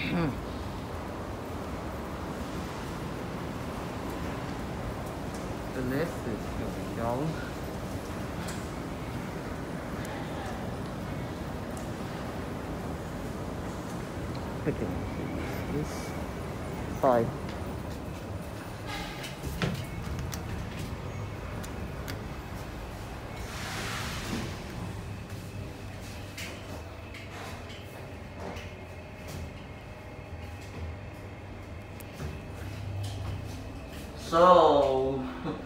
The left is going down. Picking this sigh. So